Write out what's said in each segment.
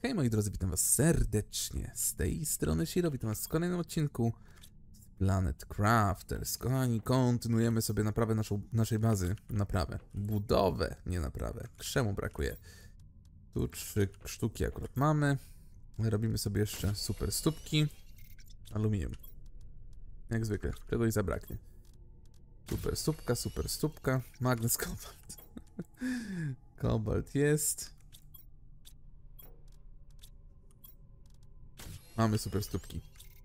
Hej moi drodzy, witam was serdecznie. Z tej strony Shiro, witam was w kolejnym odcinku z Planet Crafters. Kochani, kontynuujemy sobie naprawę naszej bazy. Budowę, nie naprawę. Krzemu brakuje. Tu 3 sztuki akurat mamy. Robimy sobie jeszcze super stópki. Aluminium. Jak zwykle, czegoś zabraknie. Super stópka. Magnez, kobalt. Kobalt jest. Mamy super stópki.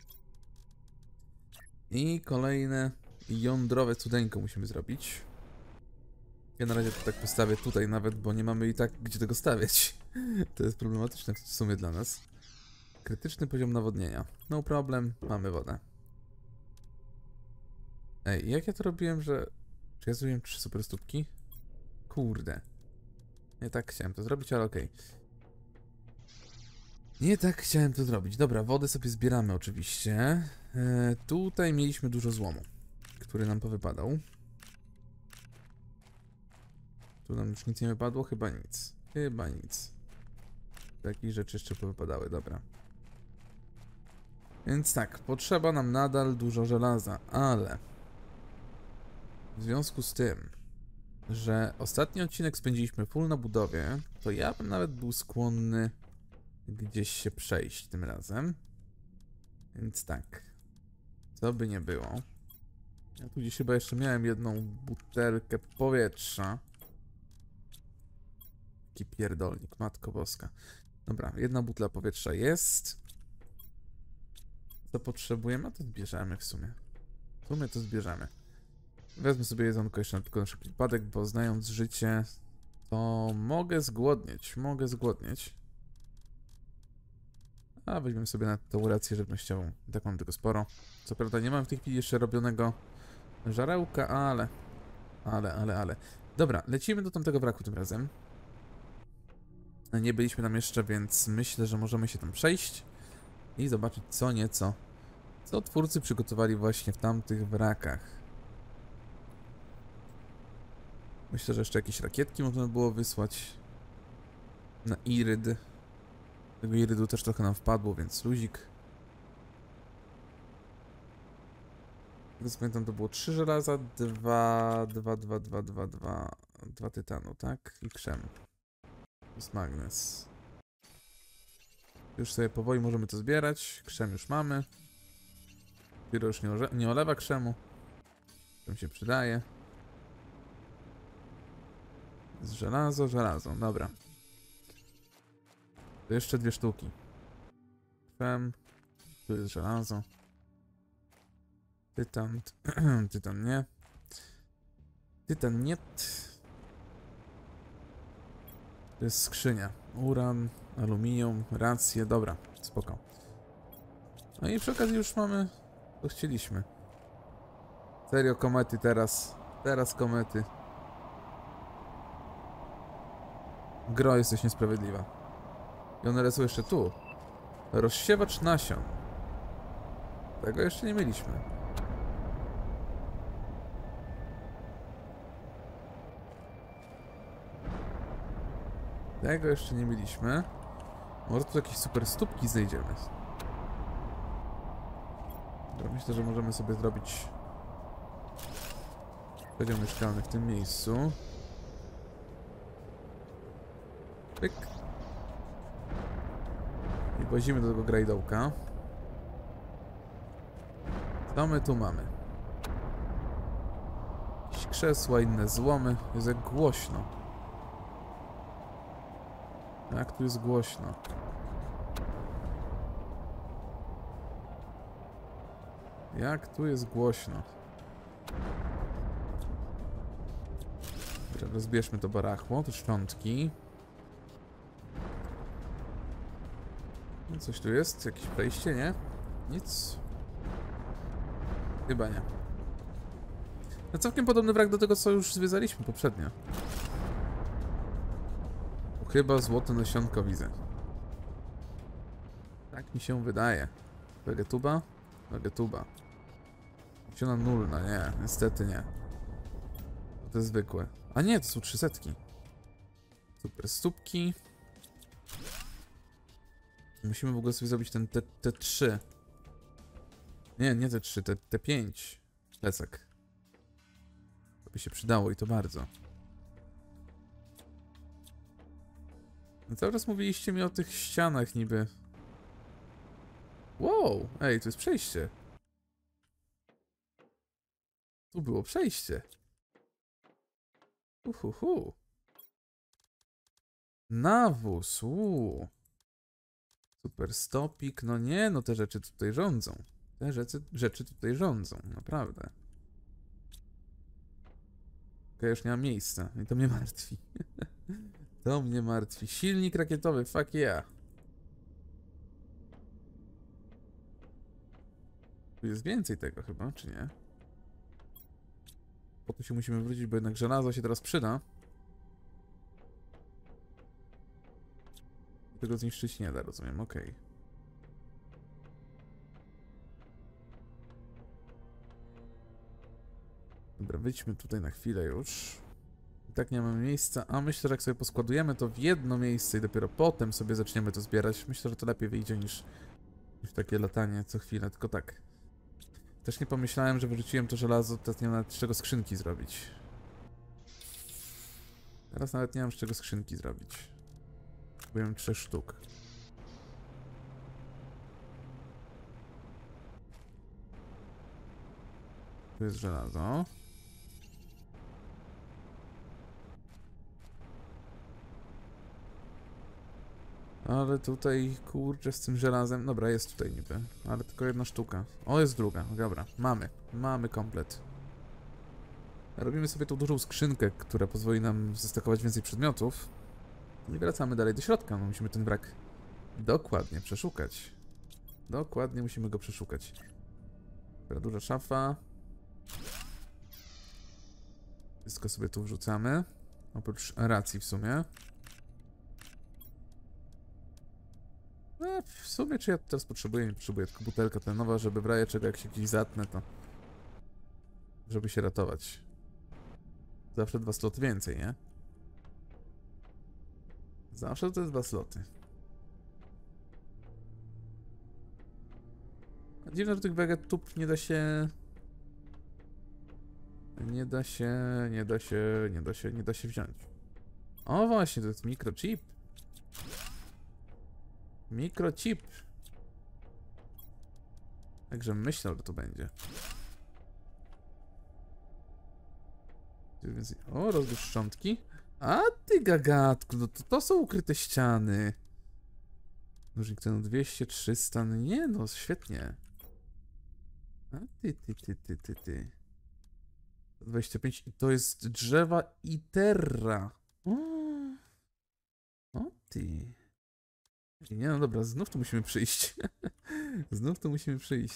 I kolejne jądrowe cudeńko musimy zrobić. Ja na razie to tak postawię tutaj nawet, bo nie mamy i tak gdzie tego stawiać. To jest problematyczne w sumie dla nas. Krytyczny poziom nawodnienia. No problem, mamy wodę. Ej, jak ja to robiłem, że... Czy ja zrobiłem 3 super stópki? Kurde. Nie tak chciałem to zrobić, ale okej. Nie tak chciałem to zrobić. Dobra, wodę sobie zbieramy oczywiście. Tutaj mieliśmy dużo złomu, który nam powypadał. Tu nam już nic nie wypadło? Chyba nic. Chyba nic. Takich rzeczy jeszcze powypadały, dobra. Więc tak, potrzeba nam nadal dużo żelaza, ale... W związku z tym, że ostatni odcinek spędziliśmy full na budowie, to ja bym nawet był skłonny gdzieś się przejść tym razem. Więc tak. Co by nie było. Ja tu gdzieś chyba jeszcze miałem jedną butelkę powietrza. Taki pierdolnik, matko boska. Dobra, jedna butla powietrza jest. Co potrzebujemy? A to zbierzemy w sumie. W sumie to zbierzemy. Wezmę sobie jedzonko jeszcze tylko na wszelki wypadek, bo znając życie, to mogę zgłodnieć. A weźmiemy sobie na tą rację żywnościową. Tak mam tego sporo. Co prawda nie mam w tej chwili jeszcze robionego żarełka, ale. Dobra, lecimy do tamtego wraku tym razem. Nie byliśmy tam jeszcze, więc myślę, że możemy się tam przejść i zobaczyć co nieco, co twórcy przygotowali właśnie w tamtych wrakach. Myślę, że jeszcze jakieś rakietki można było wysłać na Iryd. Tego Irydu też trochę nam wpadło, więc luzik. Jak pamiętam, to było 3 żelaza, 2 tytanu, tak? I krzem. Plus magnez. Już sobie powoli możemy to zbierać. Krzem już mamy. Dopiero już nie olewa krzemu. Krzem się przydaje. Z żelazo, dobra. To jeszcze 2 sztuki. Krzem. Tu jest żelazo. Tytan. Tytan nie. Tytan nie. To jest skrzynia. Uran, aluminium, rację. Dobra, spoko. No i przy okazji już mamy, co chcieliśmy. Serio, komety teraz. Teraz komety. Gro, jesteś niesprawiedliwa. I one lecą jeszcze tu. Rozsiewacz nasion. Tego jeszcze nie mieliśmy. Tego jeszcze nie mieliśmy. Może tu jakieś super stópki znajdziemy. Dobra, myślę, że możemy sobie zrobić poziom mieszkalny w tym miejscu. Pyk. I włazimy do tego grajdołka. Co my tu mamy? Jakieś krzesła, inne złomy. Jest jak głośno. Jak tu jest głośno. Jak tu jest głośno. Dobra, rozbierzmy to barachło, te szczątki. No coś tu jest? Jakieś przejście, nie? Nic. Chyba nie. No całkiem podobny wrak do tego, co już zwiedzaliśmy poprzednio. Chyba złote nasionko widzę. Tak mi się wydaje. Wegetuba? Wegetuba. Nasiona nulna, nie, niestety nie. To jest zwykłe. A nie, to są 300. Super stópki. Musimy w ogóle sobie zrobić ten T3. Nie T3, T5. Plecak. To by się przydało i to bardzo. No cały czas mówiliście mi o tych ścianach niby. Wow, ej, to jest przejście. Tu było przejście. Uhuhu. Nawóz, Super stopik, no nie, no te rzeczy tutaj rządzą. Te rzeczy tutaj rządzą, naprawdę. Ja już nie mam miejsca i to mnie martwi. To mnie martwi. Silnik rakietowy, fuck yeah. Tu jest więcej tego chyba, czy nie? Po to się musimy wrócić, bo jednak żelazo się teraz przyda. Tego zniszczyć nie da, rozumiem, okej. Dobra, wyjdźmy tutaj na chwilę już. I tak nie mamy miejsca, a myślę, że jak sobie poskładujemy to w jedno miejsce i dopiero potem sobie zaczniemy to zbierać, myślę, że to lepiej wyjdzie niż takie latanie co chwilę, tylko tak. Też nie pomyślałem, że wyrzuciłem to żelazo, teraz nie mam nawet z czego skrzynki zrobić. Teraz nawet nie mam z czego skrzynki zrobić. Kupiłem 3 sztuk. Tu jest żelazo. Ale tutaj, kurczę, z tym żelazem... Dobra, jest tutaj niby, ale tylko 1 sztuka. O, jest druga, dobra, mamy komplet. Robimy sobie tą dużą skrzynkę, która pozwoli nam zestakować więcej przedmiotów. I wracamy dalej do środka, no, musimy ten wrak dokładnie przeszukać. Dokładnie musimy go przeszukać. Dobra, duża szafa. Wszystko sobie tu wrzucamy. Oprócz racji w sumie. No, w sumie czy ja teraz potrzebuję? Nie potrzebuję, tylko butelka tlenowa, żeby w razie czego jak się gdzieś zatnę, to... żeby się ratować. Zawsze 2 sloty więcej, nie? Zawsze to jest 2 sloty. Dziwne, że tych vegetub nie da się... Nie da się wziąć. O właśnie, to jest mikrochip. Mikrochip. Także myślał, że to będzie. O, rozbierz szczątki. A ty gagatku, no to są ukryte ściany. Nożnik ten 200, 300, no nie no, świetnie. A ty. 25 i to jest drzewa Iterra. O ty. Nie no dobra, znów tu musimy przyjść. Znów tu musimy przyjść.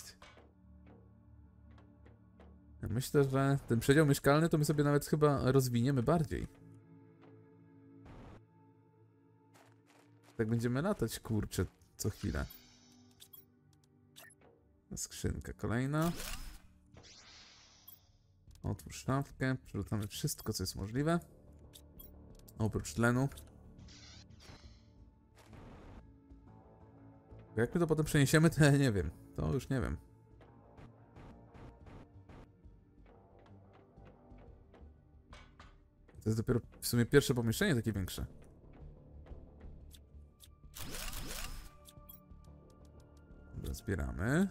Ja myślę, że ten przedział mieszkalny to my sobie nawet chyba rozwiniemy bardziej. Tak będziemy latać, kurczę, co chwilę. Skrzynka kolejna. Otwórz szafkę, przerzucamy wszystko, co jest możliwe. Oprócz tlenu. Jak my to potem przeniesiemy, to ja nie wiem. To już nie wiem. To jest dopiero w sumie pierwsze pomieszczenie takie większe. Dobra, zbieramy.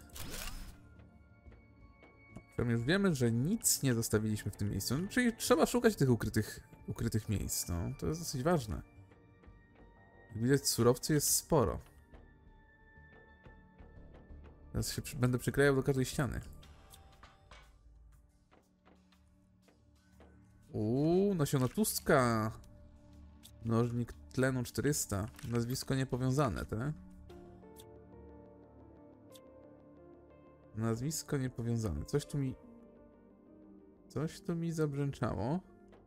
Już wiemy, że nic nie zostawiliśmy w tym miejscu. No, czyli trzeba szukać tych ukrytych miejsc. No, to jest dosyć ważne. Jak widać, surowcy jest sporo. Teraz się będę przyklejał do każdej ściany. Nasiona tłustka. Nożnik tlenu 400. Nazwisko niepowiązane, te? Nazwisko niepowiązane. Coś tu mi zabrzęczało.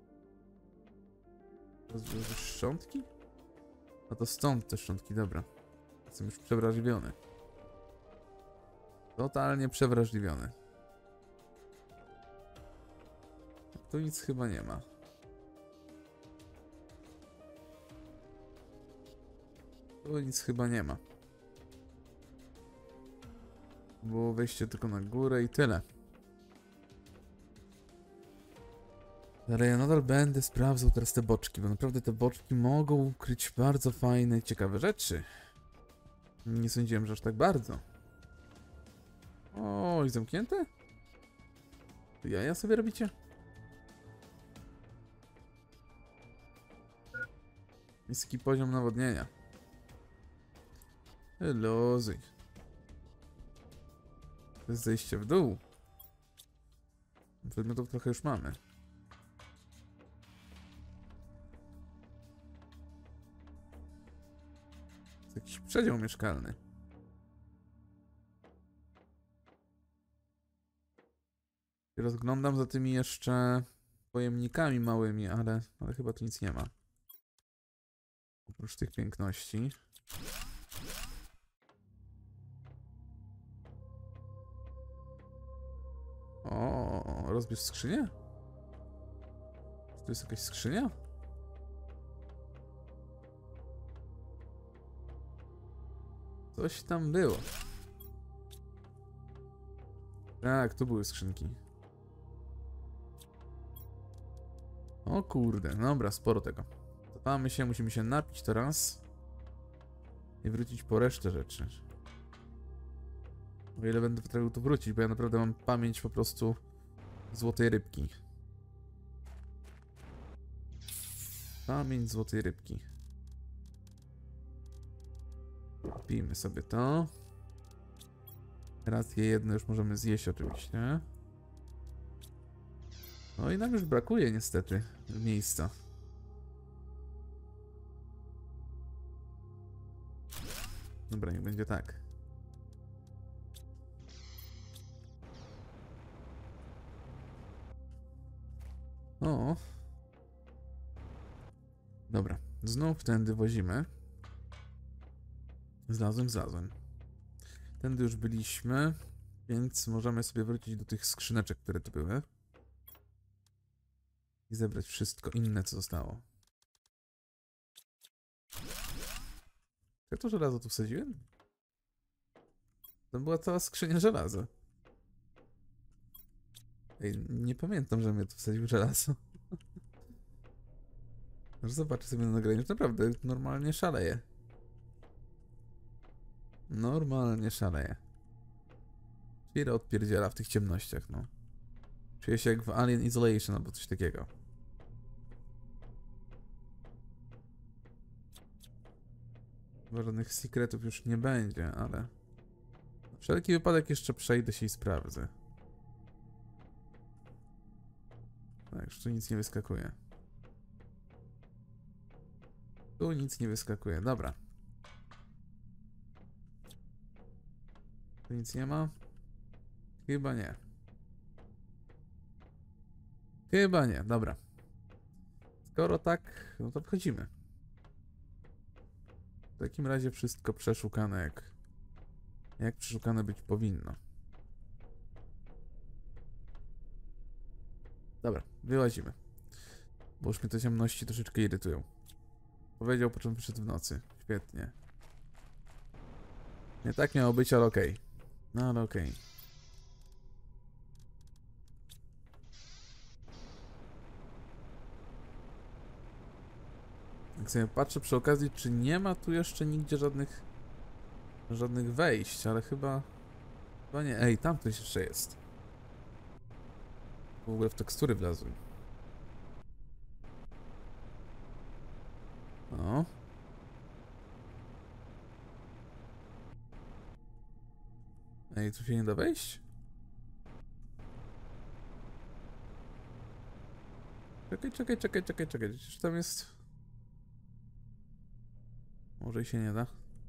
Szczątki? A to stąd te szczątki, dobra. Jestem już przewrażliwiony. Totalnie przewrażliwiony. Tu nic chyba nie ma. Tu nic chyba nie ma. Było wejście tylko na górę i tyle. Ale ja nadal będę sprawdzał teraz te boczki, bo naprawdę te boczki mogą ukryć bardzo fajne, ciekawe rzeczy. Nie sądziłem, że aż tak bardzo. Oj, zamknięte? To jaja sobie robicie? Niski poziom nawodnienia. Luzuj. To jest zejście w dół. Przedmiotów trochę już mamy. To jakiś przedział mieszkalny. I rozglądam za tymi jeszcze pojemnikami małymi, ale chyba tu nic nie ma. Oprócz tych piękności. O, rozbierz skrzynię? Czy to jest jakaś skrzynia? Coś tam było. Tak, tu były skrzynki. O kurde, dobra, sporo tego. Cofamy się, musimy się napić teraz. I wrócić po resztę rzeczy. O ile będę potrafił tu wrócić, bo ja naprawdę mam pamięć po prostu złotej rybki. Pamięć złotej rybki. Pijmy sobie to. Raz je jedno już możemy zjeść oczywiście. No i nam już brakuje niestety miejsca. Dobra, niech będzie tak. O. Dobra, znów tędy wozimy. Znalazłem. Tędy już byliśmy, więc możemy sobie wrócić do tych skrzyneczek, które tu były. I zebrać wszystko inne, co zostało. Jak to żelazo tu wsadziłem? To była cała skrzynia żelaza. Ej, nie pamiętam, że mnie tu wsadził żelazo. Aż zobaczę sobie na nagraniu, że naprawdę normalnie szaleje. Normalnie szaleje. Chwilę odpierdziela w tych ciemnościach, no. Czuję się jak w Alien Isolation albo coś takiego. Chyba żadnych secretów już nie będzie, ale... Na wszelki wypadek jeszcze przejdę się i sprawdzę. Tak, już tu nic nie wyskakuje. Tu nic nie wyskakuje, dobra. Tu nic nie ma? Chyba nie. Chyba nie, dobra. Skoro tak, no to wchodzimy. W takim razie wszystko przeszukane jak przeszukane być powinno. Dobra, wyłazimy. Bo już mnie te ciemności troszeczkę irytują. Powiedział, po czym wyszedł w nocy. Świetnie. Nie tak miało być, ale okej. No ale okej. Jak sobie patrzę przy okazji, czy nie ma tu jeszcze nigdzie żadnych wejść, ale chyba nie. Ej, tam ktoś jeszcze jest. W ogóle w tekstury wlazły. O. Ej, tu się nie da wejść? Czekaj. Czy tam jest... Może i się nie da.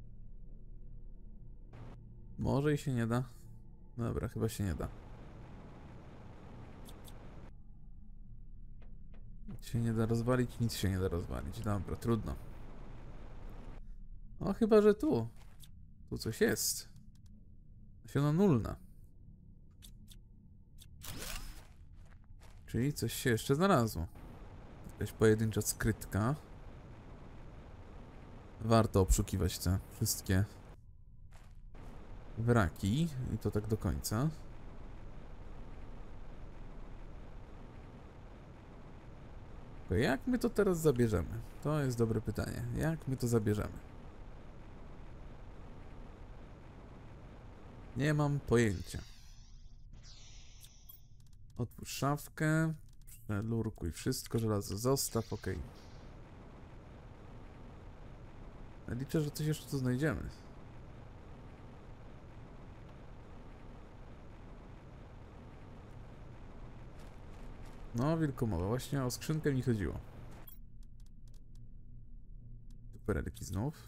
Może i się nie da. Dobra, chyba się nie da. Nic się nie da rozwalić, nic się nie da rozwalić. Dobra, trudno. O, chyba że tu. Tu coś jest. Nasiona nulna. Czyli coś się jeszcze znalazło. Jakaś pojedyncza skrytka. Warto obszukiwać te wszystkie wraki i to tak do końca. To jak my to teraz zabierzemy? To jest dobre pytanie. Jak my to zabierzemy? Nie mam pojęcia. Otwórz szafkę. Przelurkuj wszystko, żelazo zostaw, ok. Liczę, że coś jeszcze tu znajdziemy. No, wilkomowa. Właśnie o skrzynkę mi chodziło. Perelki znów.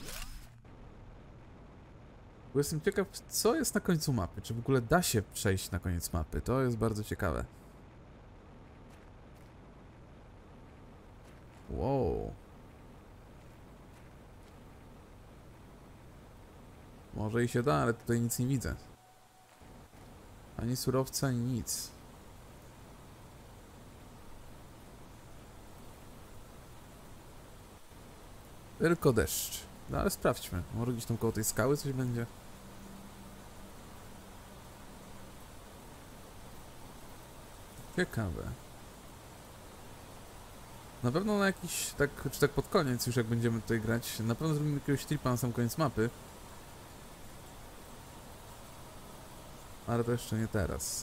Bo jestem ciekaw, co jest na końcu mapy. Czy w ogóle da się przejść na koniec mapy? To jest bardzo ciekawe. Wow. Może i się da, ale tutaj nic nie widzę. Ani surowca, ani nic. Tylko deszcz. No ale sprawdźmy. Może gdzieś tam koło tej skały coś będzie? Ciekawe. Na pewno na jakiś, tak, czy tak pod koniec już jak będziemy tutaj grać, na pewno zrobimy jakiegoś tripa na sam koniec mapy. Ale to jeszcze nie teraz.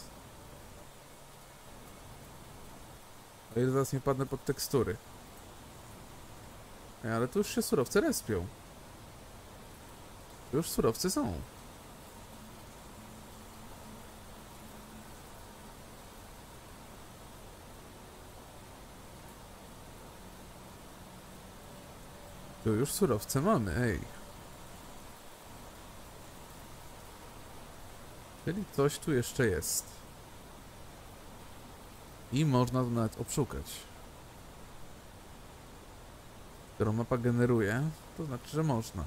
O ile zaraz nie padnę pod tekstury. Ale tu już się surowce respią. Tu już surowce są. Tu już surowce mamy, ej. Czyli coś tu jeszcze jest. I można to nawet obszukać. Którą mapa generuje, to znaczy, że można.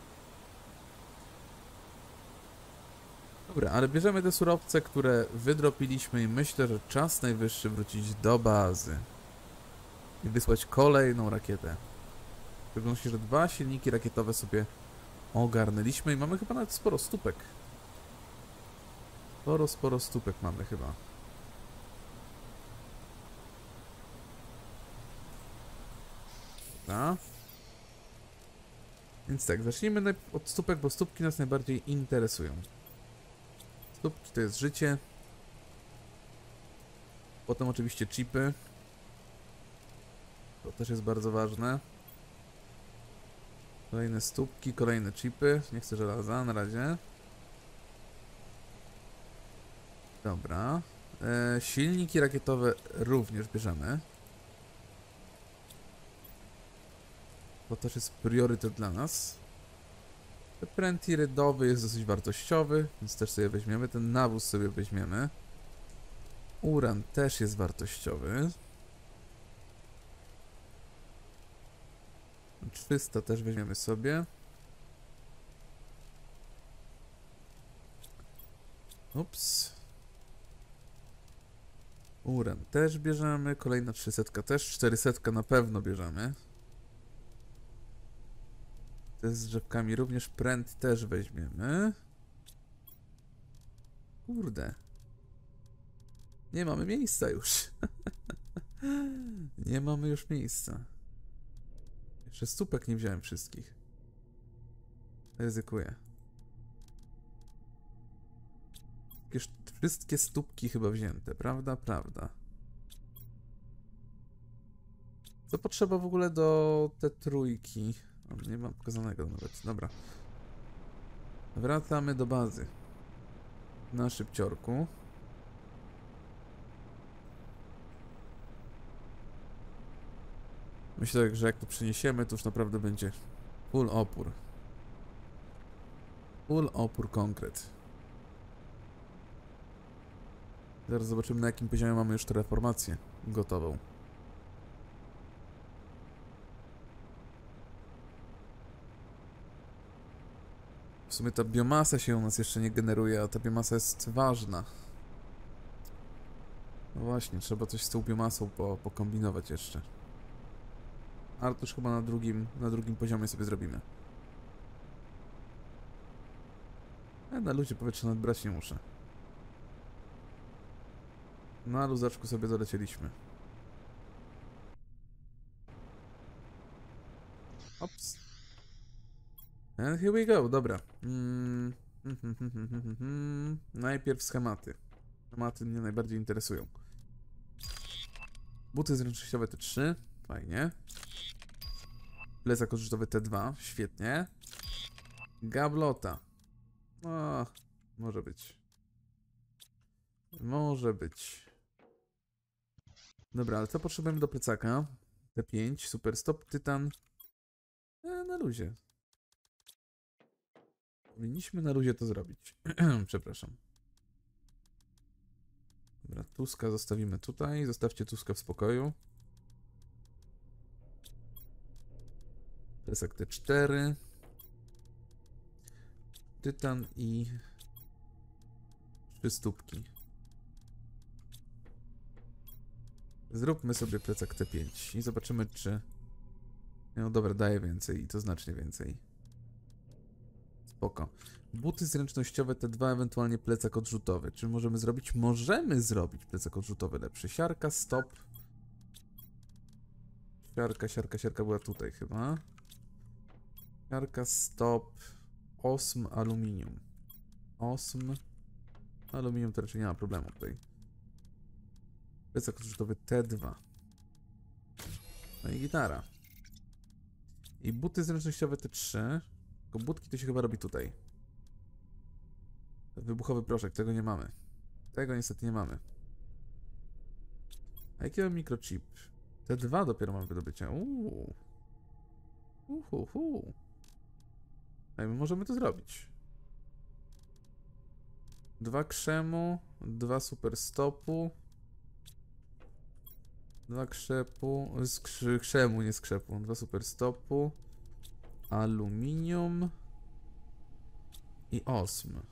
Dobra, ale bierzemy te surowce, które wydropiliśmy i myślę, że czas najwyższy wrócić do bazy. I wysłać kolejną rakietę. W szczególności, że 2 silniki rakietowe sobie ogarnęliśmy i mamy chyba nawet sporo stópek. Sporo stópek mamy chyba. Dobra. Więc tak, zacznijmy od stópek, bo stópki nas najbardziej interesują. Stópki to jest życie. Potem oczywiście chipy. To też jest bardzo ważne. Kolejne stópki, kolejne chipy. Nie chcę żelaza na razie. Dobra. Silniki rakietowe również bierzemy. To też jest priorytet dla nas. Pręt irydowy jest dosyć wartościowy, więc też sobie weźmiemy. Ten nawóz sobie weźmiemy. Uran też jest wartościowy. 300 też weźmiemy sobie. Ups. Uran też bierzemy. Kolejna 300 też. 400 na pewno bierzemy. Te z drzewkami również pręt też weźmiemy. Kurde. Nie mamy miejsca już. Nie mamy już miejsca. Jeszcze stópek nie wziąłem wszystkich. Ryzykuję. Wszystkie stópki chyba wzięte, prawda? Prawda. Co potrzeba w ogóle do te trójki? O, nie mam pokazanego nawet. Dobra. Wracamy do bazy. Na szybciorku. Myślę, że jak to przeniesiemy, to już naprawdę będzie full opór. Full opór konkret. Zaraz zobaczymy, na jakim poziomie mamy już terraformację gotową. W sumie ta biomasa się u nas jeszcze nie generuje, a ta biomasa jest ważna. No właśnie, trzeba coś z tą biomasą pokombinować jeszcze. Ale to już chyba na drugim poziomie sobie zrobimy. Ja na luzie powietrza nawet brać nie muszę. Na luzaczku sobie dolecieliśmy. Ops. And here we go, dobra. Najpierw schematy. Schematy mnie najbardziej interesują. Buty zręcznościowe T3, fajnie. Plecak odrzutowy T2, świetnie. Gablota. O, może być. Może być. Dobra, ale co potrzebujemy do plecaka? T5, super stop, tytan. Na luzie. Powinniśmy na luzie to zrobić. Przepraszam. Dobra, Tuska zostawimy tutaj. Zostawcie Tuska w spokoju. Plecak T4. Tytan i 3 stópki. Zróbmy sobie plecak T5 i zobaczymy, czy... No dobra, daje więcej i to znacznie więcej. Spoko. Buty zręcznościowe T2, ewentualnie plecak odrzutowy. Czy możemy zrobić? Możemy zrobić plecak odrzutowy lepszy. Siarka, stop. Siarka była tutaj chyba. Siarka, stop. Osm, aluminium. Osm. Aluminium to raczej nie ma problemu tutaj. Plecak odrzutowy T2. No i gitara. I buty zręcznościowe T3. Tylko budki to się chyba robi tutaj. Wybuchowy proszek, tego nie mamy. Tego niestety nie mamy. A jaki mamy mikrochip? T2 dopiero mamy wydobycie. A my możemy to zrobić. 2 krzemu, 2 super stopu. 2 krzepu, krzemu, nie skrzepu. 2 super stopu. Aluminium. I osm.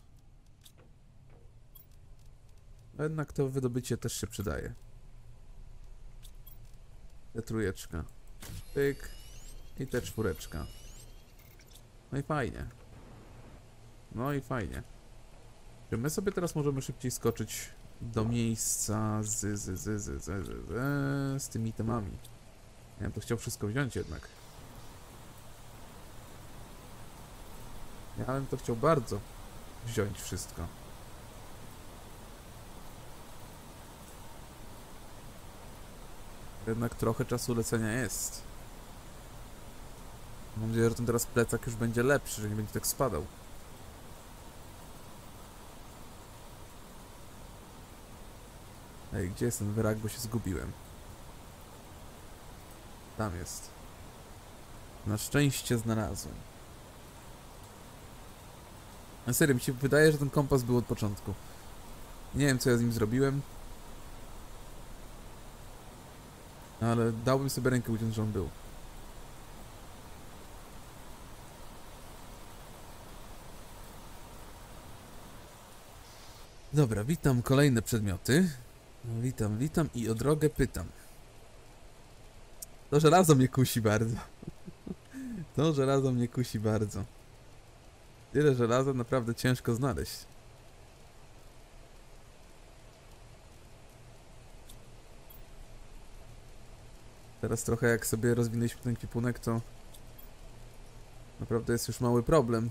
Jednak to wydobycie też się przydaje. T3. Pyk. I T4. No i fajnie. No i fajnie. Czy my sobie teraz możemy szybciej skoczyć do miejsca z tymi temami? Ja bym to chciał wszystko wziąć jednak. Ja bym to chciał bardzo wziąć wszystko. Jednak trochę czasu lecenia jest. Mam nadzieję, że ten teraz plecak już będzie lepszy, że nie będzie tak spadał. Ej, gdzie jest ten wrak, bo się zgubiłem. Tam jest. Na szczęście znalazłem. Na serio, mi się wydaje, że ten kompas był od początku. Nie wiem, co ja z nim zrobiłem. Ale dałbym sobie rękę uciąć, że on był. Dobra, witam kolejne przedmioty. Witam i o drogę pytam. To żelazo mnie kusi bardzo. To żelazo mnie kusi bardzo. Tyle żelaza naprawdę ciężko znaleźć. Teraz trochę jak sobie rozwinęliśmy ten kwipunek, to naprawdę jest już mały problem.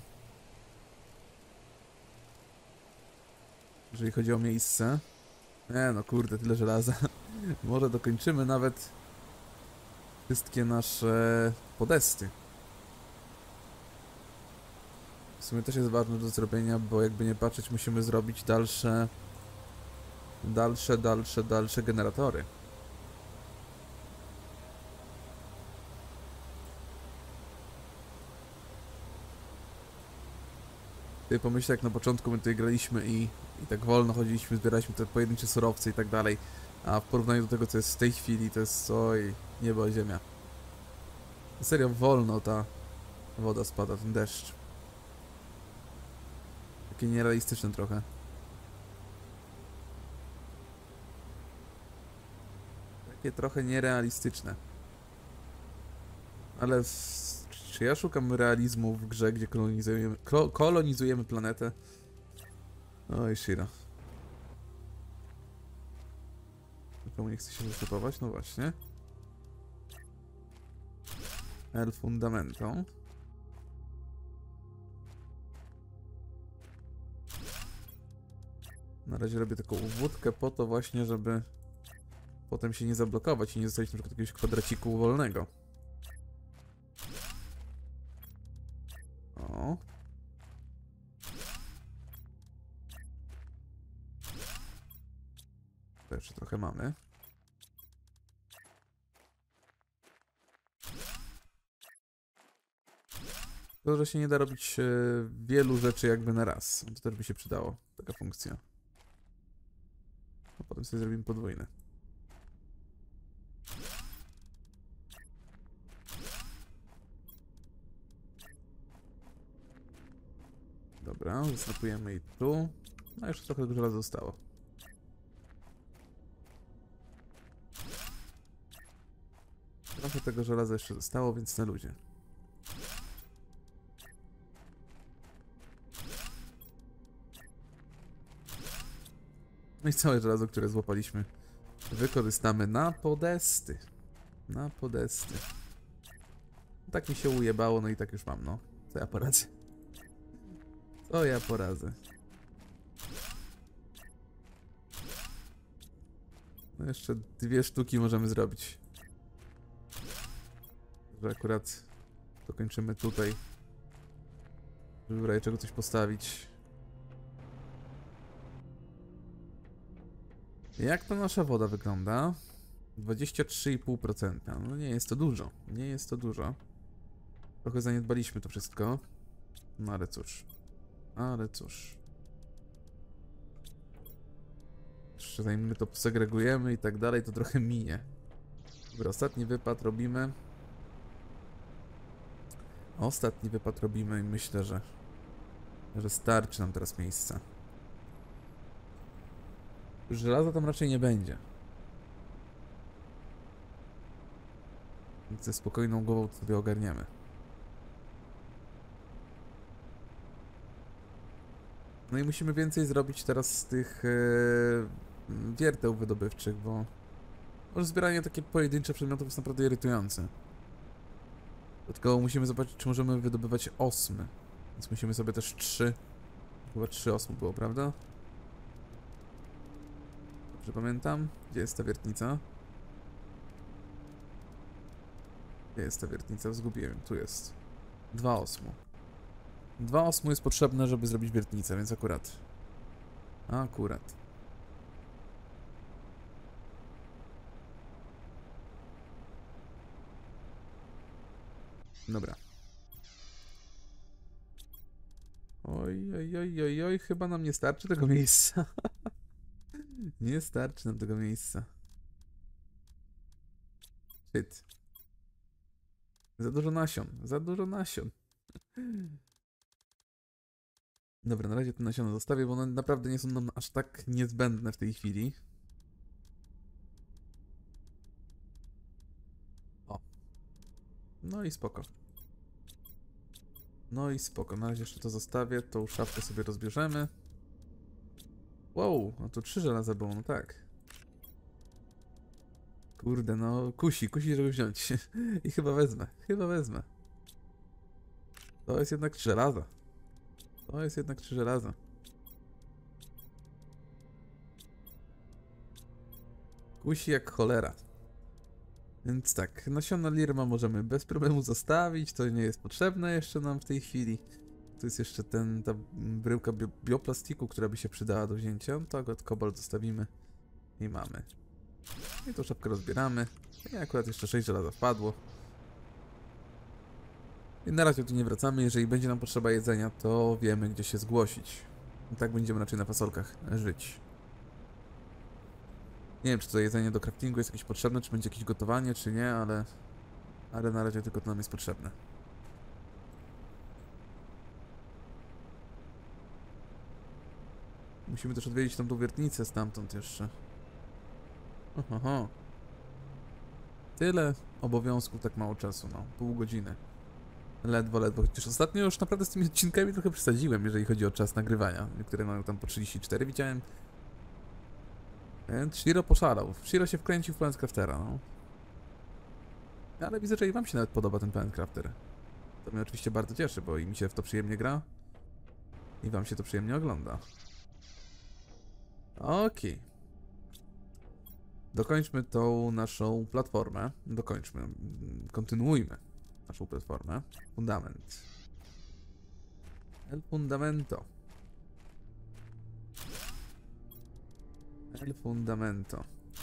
Jeżeli chodzi o miejsce. Nie no kurde, tyle żelaza. Może dokończymy nawet wszystkie nasze podesty. W sumie też jest ważne do zrobienia, bo jakby nie patrzeć, musimy zrobić dalsze generatory. Ty pomyśl, jak na początku my tutaj graliśmy i tak wolno chodziliśmy, zbieraliśmy te pojedyncze surowce i tak dalej, a w porównaniu do tego, co jest w tej chwili, to jest oj, niebo a ziemia. Serio, wolno ta woda spada, ten deszcz. Takie nierealistyczne trochę. Takie trochę nierealistyczne. Ale czy ja szukam realizmu w grze, gdzie kolonizujemy planetę? Oj, Shira. Nikomu nie chce się występować? No właśnie. El Fundamento. Na razie robię taką wódkę po to właśnie, żeby potem się nie zablokować i nie zostawić na przykład jakiegoś kwadraciku wolnego. O. To jeszcze trochę mamy. To, że się nie da robić wielu rzeczy jakby na raz. To też by się przydało, taka funkcja. A potem sobie zrobimy podwójne. Dobra, wysnapujemy i tu. No jeszcze trochę tego żelaza zostało. Trochę tego żelaza jeszcze zostało, więc na luzie. No i całe żelazo, które złapaliśmy, wykorzystamy na podesty. Na podesty. Tak mi się ujebało, no i tak już mam, no. Co ja poradzę? Co ja poradzę? No jeszcze 2 sztuki możemy zrobić. Że akurat dokończymy tutaj. Żeby w razie czego coś postawić. Jak to nasza woda wygląda? 23,5%. No nie jest to dużo. Nie jest to dużo. Trochę zaniedbaliśmy to wszystko. No ale cóż. Ale cóż. Jeszcze zanim my to segregujemy i tak dalej, to trochę minie. Dobra, ostatni wypad robimy. Ostatni wypad robimy i myślę, że starczy nam teraz miejsca. Żelaza tam raczej nie będzie. Więc ze spokojną głową to sobie ogarniemy. No i musimy więcej zrobić teraz z tych wierteł wydobywczych, bo zbieranie takie pojedyncze przedmiotów jest naprawdę irytujące. Dlatego musimy zobaczyć, czy możemy wydobywać osmy. Więc musimy sobie też 3. Chyba 3 osmy było, prawda? Dobrze pamiętam? Gdzie jest ta wiertnica? Gdzie jest ta wiertnica? Zgubiłem. Tu jest. 2 osmu. 2 osmu jest potrzebne, żeby zrobić wiertnicę, więc akurat. Akurat. Dobra. Oj, oj, oj, oj, oj, chyba nam nie starczy tego miejsca. Nie starczy nam tego miejsca. Shit. Za dużo nasion, za dużo nasion. Dobra, na razie te nasiona zostawię, bo one naprawdę nie są nam aż tak niezbędne w tej chwili. O. No i spoko. No i spoko, na razie jeszcze to zostawię, tą szafkę sobie rozbierzemy. Wow, no to 3 żelaza było, no tak. Kurde, no kusi, żeby wziąć. I chyba wezmę. To jest jednak 3 żelaza. To jest jednak 3 żelaza. Kusi jak cholera. Więc tak, nasiona lirma możemy bez problemu zostawić, to nie jest potrzebne jeszcze nam w tej chwili. Tu jest jeszcze ta bryłka bioplastiku, która by się przydała do wzięcia. Tak, od kobalt zostawimy i mamy. I tą szafkę rozbieramy. I akurat jeszcze 6 żelaza wpadło. I na razie tu nie wracamy, jeżeli będzie nam potrzeba jedzenia, to wiemy gdzie się zgłosić. I tak będziemy raczej na fasolkach żyć. Nie wiem, czy to jedzenie do craftingu jest jakieś potrzebne, czy będzie jakieś gotowanie, czy nie, ale na razie tylko to nam jest potrzebne. Musimy też odwiedzić tam tą wiertnicę stamtąd jeszcze. Oho. Tyle obowiązków, tak mało czasu, no. Pół godziny. Ledwo, ledwo. Chociaż ostatnio już naprawdę z tymi odcinkami trochę przesadziłem, jeżeli chodzi o czas nagrywania. Niektóre mają tam po 34, widziałem. Więc Shiro poszalał. Shiro się wkręcił w Planet Craftera, no. Ale widzę, że i wam się nawet podoba ten Planet Crafter. To mnie oczywiście bardzo cieszy, bo i mi się w to przyjemnie gra. I wam się to przyjemnie ogląda. Okej. Dokończmy tą naszą platformę. Dokończmy. Kontynuujmy naszą platformę. Fundament. El fundamento. El fundamento.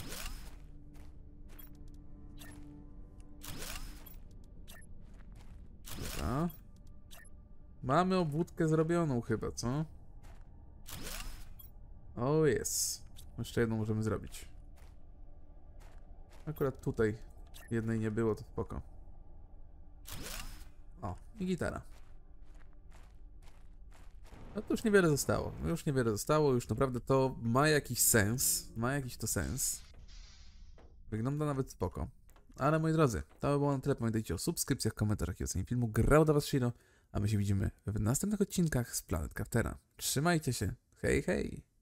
Dobra. Mamy obwódkę zrobioną chyba, co? O jest. Jeszcze jedną możemy zrobić. Akurat tutaj jednej nie było, to spoko. O, i gitara. No to już niewiele zostało. Już niewiele zostało, już naprawdę to ma jakiś sens. Ma jakiś to sens. Wygląda nawet spoko. Ale moi drodzy, to by było na tyle. Pamiętajcie o subskrypcjach, komentarzach i ocenie filmu. Grał dla was Shiro, a my się widzimy w następnych odcinkach z Planet Craftera. Trzymajcie się. Hej, hej!